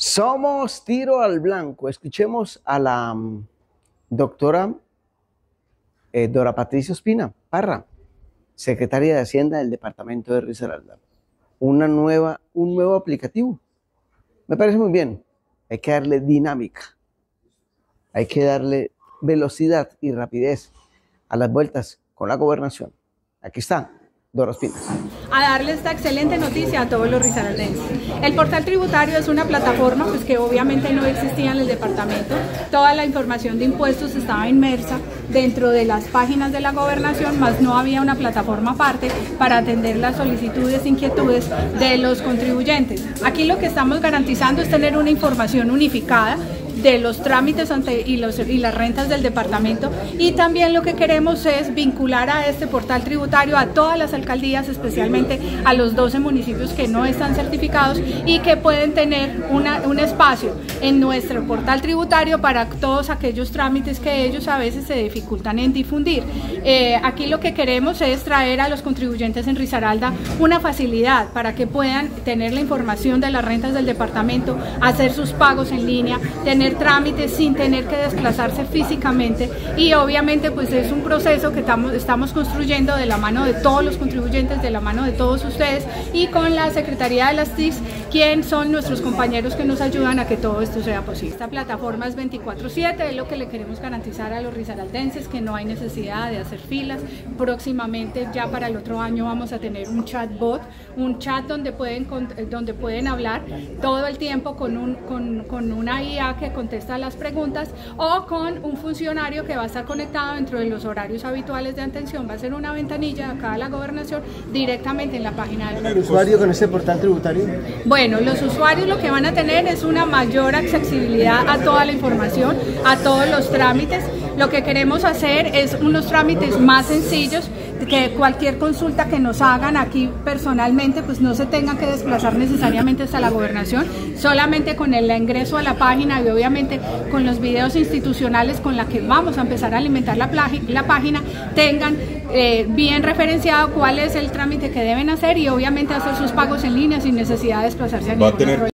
Somos Tiro al Blanco. Escuchemos a la doctora Dora Patricia Ospina Parra, secretaria de Hacienda del departamento de Risaralda. Un nuevo aplicativo. Me parece muy bien. Hay que darle dinámica. Hay que darle velocidad y rapidez a las vueltas con la gobernación. Aquí está Dora Ospina. A darle esta excelente noticia a todos los risaraldenses. El portal tributario es una plataforma pues, que obviamente no existía en el departamento. Toda la información de impuestos estaba inmersa dentro de las páginas de la gobernación, más no había una plataforma aparte para atender las solicitudes, inquietudes de los contribuyentes. Aquí lo que estamos garantizando es tener una información unificada de los trámites y las rentas del departamento, y también lo que queremos es vincular a este portal tributario a todas las alcaldías, especialmente a los 12 municipios que no están certificados y que pueden tener un espacio en nuestro portal tributario para todos aquellos trámites que ellos a veces se dificultan en difundir. Aquí lo que queremos es traer a los contribuyentes en Risaralda una facilidad para que puedan tener la información de las rentas del departamento, hacer sus pagos en línea, tener trámites sin tener que desplazarse físicamente, y obviamente pues es un proceso que estamos construyendo de la mano de todos los contribuyentes, de la mano de todos ustedes y con la Secretaría de las TICs, quien son nuestros compañeros que nos ayudan a que todo esto sea posible. Esta plataforma es 24/7, es lo que le queremos garantizar a los risaraldenses, que no hay necesidad de hacer filas. Próximamente, ya para el otro año, vamos a tener un chatbot, un chat donde pueden hablar todo el tiempo con una IA que contesta las preguntas, o con un funcionario que va a estar conectado dentro de los horarios habituales de atención. Va a ser una ventanilla acá a la gobernación directamente en la página del ¿El usuario con ese portal tributario? Bueno, los usuarios lo que van a tener es una mayor accesibilidad a toda la información, a todos los trámites. Lo que queremos hacer es unos trámites más sencillos, que cualquier consulta que nos hagan aquí personalmente pues no se tengan que desplazar necesariamente hasta la gobernación, solamente con el ingreso a la página y obviamente con los videos institucionales con la que vamos a empezar a alimentar la página, tengan bien referenciado cuál es el trámite que deben hacer y obviamente hacer sus pagos en línea sin necesidad de desplazarse a ningún otro.